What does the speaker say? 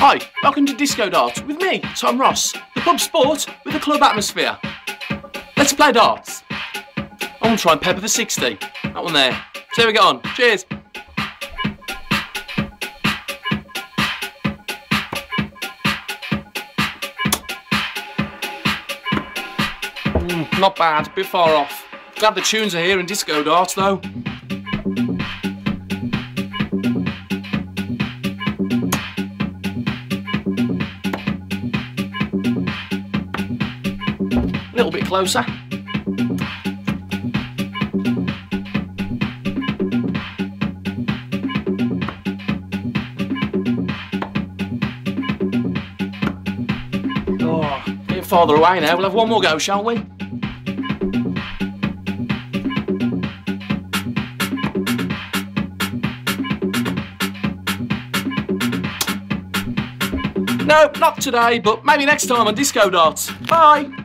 Hi, welcome to Disco Darts with me, Tom Ross, the pub sport with a club atmosphere. Let's play darts. I want to try and pepper the 60. That one there. See how we get on. Cheers. Not bad, a bit far off. Glad the tunes are here in Disco Darts though. A little bit closer. Oh, getting farther away now. We'll have one more go, shall we? No, not today, but maybe next time on Disco Darts. Bye!